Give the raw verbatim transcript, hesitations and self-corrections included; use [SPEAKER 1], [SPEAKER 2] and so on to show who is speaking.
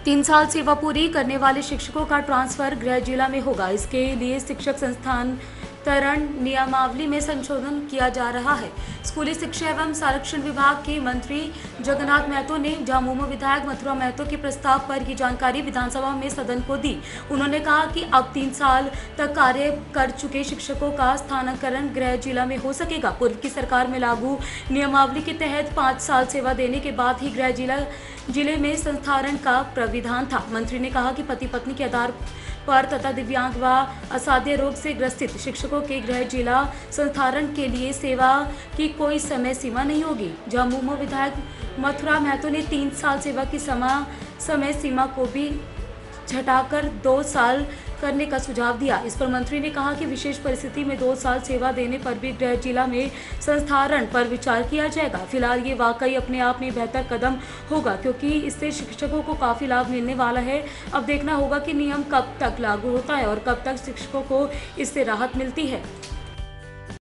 [SPEAKER 1] तीन साल सेवा पूरी करने वाले शिक्षकों का ट्रांसफर गृह जिला में होगा। इसके लिए शिक्षक संस्थान तरण नियमावली में संशोधन किया जा रहा है। स्कूली शिक्षा एवं संरक्षण विभाग के मंत्री जगन्नाथ महतो ने झामुमो विधायक मथुरा महतो के प्रस्ताव पर की जानकारी विधानसभा में सदन को दी। उन्होंने कहा कि अब तीन साल तक कार्य कर चुके शिक्षकों का स्थानांतरण गृह जिला में हो सकेगा। पूर्व की सरकार में लागू नियमावली के तहत पाँच साल सेवा देने के बाद ही गृह जिला जिले में संस्थारण का प्राविधान था। मंत्री ने कहा कि पति पत्नी के आधार पर तथा दिव्यांग व असाध्य रोग से ग्रसित शिक्षकों के गृह जिला संस्थारण के लिए सेवा की कोई समय सीमा नहीं होगी। झामुमो विधायक मथुरा महतो ने तीन साल सेवा की समा समय सीमा को भी घटाकर दो साल करने का सुझाव दिया। इस पर मंत्री ने कहा कि विशेष परिस्थिति में दो साल सेवा देने पर भी गृह जिला में संस्थारण पर विचार किया जाएगा। फिलहाल ये वाकई अपने आप में बेहतर कदम होगा, क्योंकि इससे शिक्षकों को काफ़ी लाभ मिलने वाला है। अब देखना होगा कि नियम कब तक लागू होता है और कब तक शिक्षकों को इससे राहत मिलती है।